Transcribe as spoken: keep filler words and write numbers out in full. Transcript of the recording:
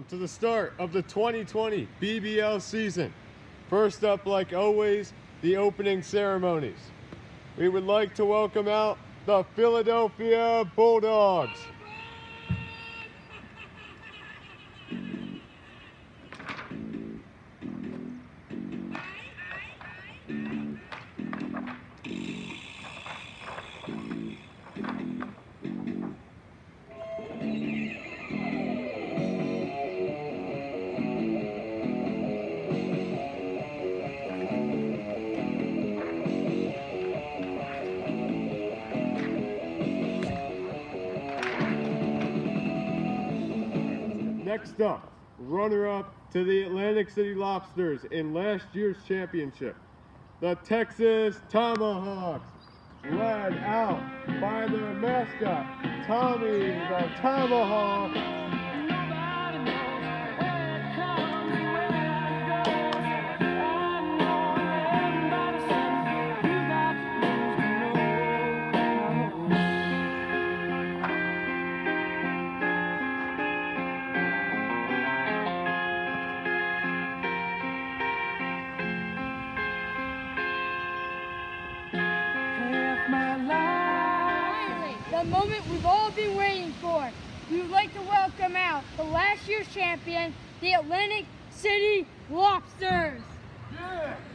to the start of the twenty twenty B B L season. First up, like always, the opening ceremonies. We would like to welcome out the Philadelphia Bulldogs. Next up, runner-up to the Atlantic City Lobsters in last year's championship, the Texas Tomahawks, led out by their mascot, Tommy the Tomahawk. The moment we've all been waiting for. We would like to welcome out the last year's champion, the Atlantic City Lobsters. Yeah.